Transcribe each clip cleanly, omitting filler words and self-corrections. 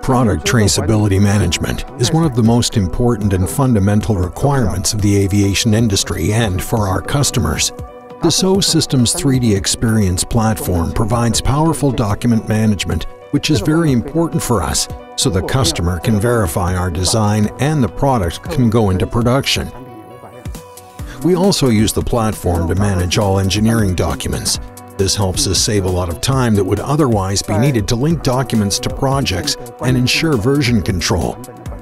Product traceability management is one of the most important and fundamental requirements of the aviation industry and for our customers. The Dassault Systèmes 3D Experience platform provides powerful document management, which is very important for us, so the customer can verify our design and the product can go into production. We also use the platform to manage all engineering documents. This helps us save a lot of time that would otherwise be needed to link documents to projects and ensure version control.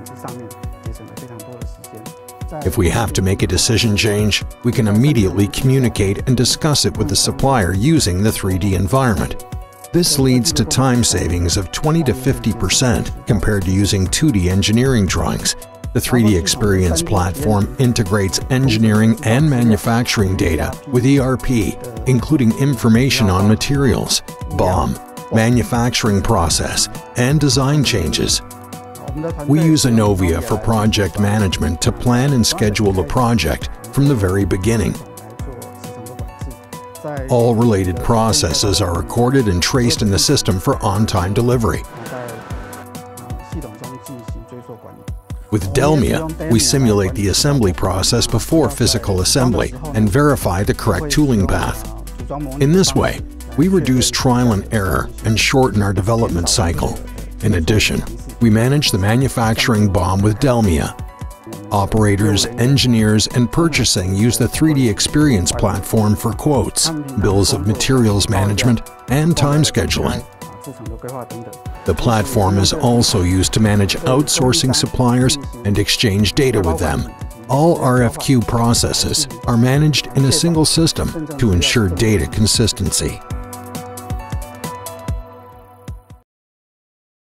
If we have to make a decision change, we can immediately communicate and discuss it with the supplier using the 3D environment. This leads to time savings of 20 to 50% compared to using 2D engineering drawings. The 3D Experience platform integrates engineering and manufacturing data with ERP, including information on materials, BOM, manufacturing process, and design changes. We use Innovia for project management to plan and schedule the project from the very beginning. All related processes are recorded and traced in the system for on-time delivery. With Delmia, we simulate the assembly process before physical assembly and verify the correct tooling path. In this way, we reduce trial and error and shorten our development cycle. In addition, we manage the manufacturing BOM with Delmia. Operators, engineers, and purchasing use the 3D Experience platform for quotes, bills of materials management, and time scheduling. The platform is also used to manage outsourcing suppliers and exchange data with them. All RFQ processes are managed in a single system to ensure data consistency.